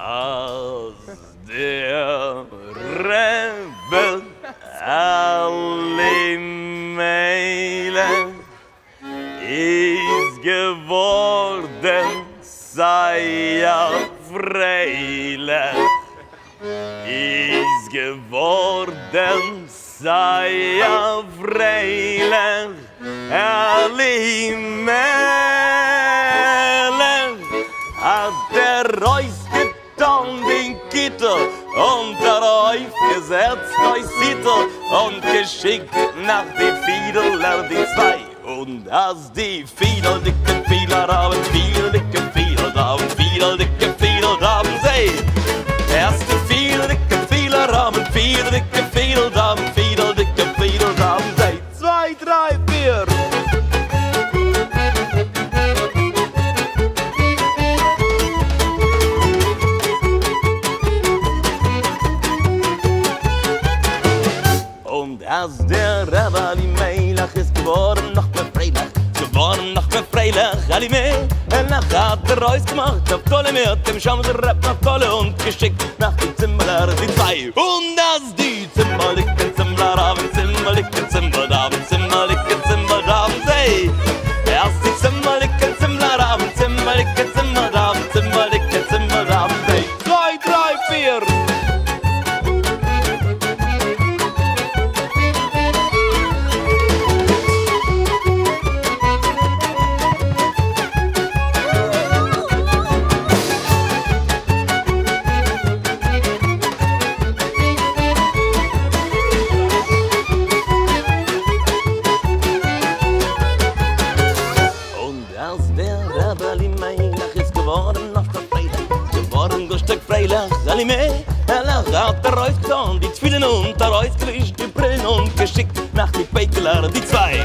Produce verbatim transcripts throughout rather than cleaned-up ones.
Als der Rebbe alle Meilen ist geworden, sei ja freilich, ist geworden, sei ja freilich, alle Meilen hat der Reus getan, den Kittel, und der Reuf gesetzt euch Sitter und geschickt nach die Fiedler, die zwei. Und als die Fiedel, dicke Fiedler haben, Fiedel, dicke Fiedel haben, Fiedel, dicke Fiedel haben, sie. Erst die Fiedel, dicke Fiedler haben, Fiedel, dicke Fiedel haben, Fiedel, dicke Fiedel haben, sie. Zwei, drei, vier. Und als der Rebbe Melech ist geworden, noch mehr Freilich, geworden, noch mehr Freilich, alle mehr, er hat der Reus gemacht, auf Kohle mit dem Schamser Rep nach Kohle und geschickt nach den Zimmeler, die zwei. Und als die Zimmerlichen Zimmler haben, Zimmerlichen Zimmler haben, Zimmerlichen Zimmler haben, sie. Erst die Zimmerlichen Zimmler haben, Zimmerlichen Zimmler haben, Zimmerlichen Zimmler haben, sie. Zwei, drei, vier. Alle mehr, er hat der Reus getan, die Zwiebeln und der Reus gewischt, die Brillen und geschickt nach die Bäckler, die zwei.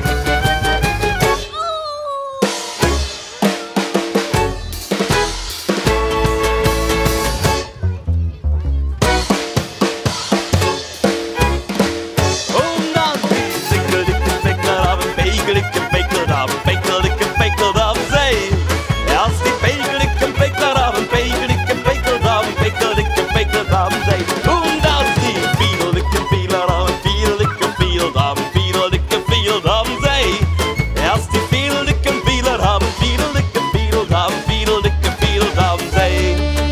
Und dann die Sickel, dicke Bäckler haben, Bäckler, dicke Bäckler haben, Bäckler, dicke Bäckler haben, sie. Erst die Bäckler, dicke Bäckler haben, Bäckler, dicke Bäckler haben, Bäckler, dicke Bäckler haben, sie. Und als die Fiedel, dicke Fiedler haben, Fiedel, dicke Fiedel haben, Fiedel, dicke Fiedel haben, sie. Erst die Fiedel, dicke Fiedler haben, Fiedel, dicke Fiedel haben, Fiedel, dicke Fiedel haben, sie.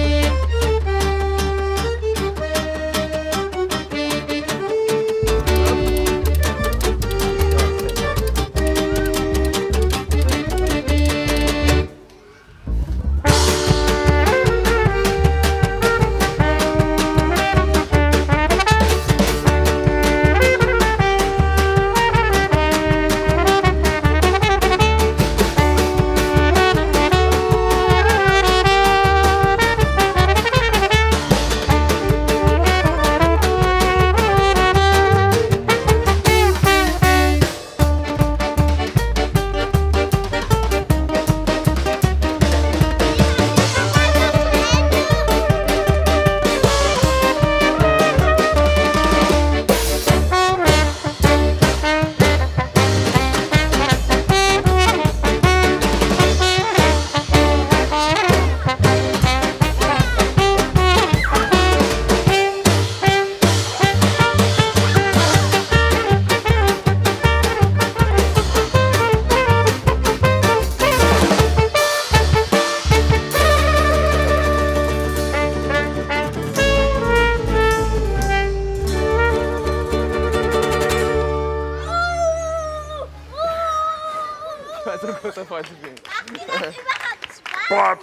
So kurz davor zu gehen. Macht ihr das überhaupt Spaß? Bob.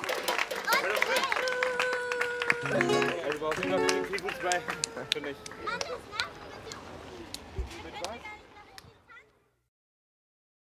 Also, du brauchst immer viel Fußball. Finde ich. Anders, ne? Mit was?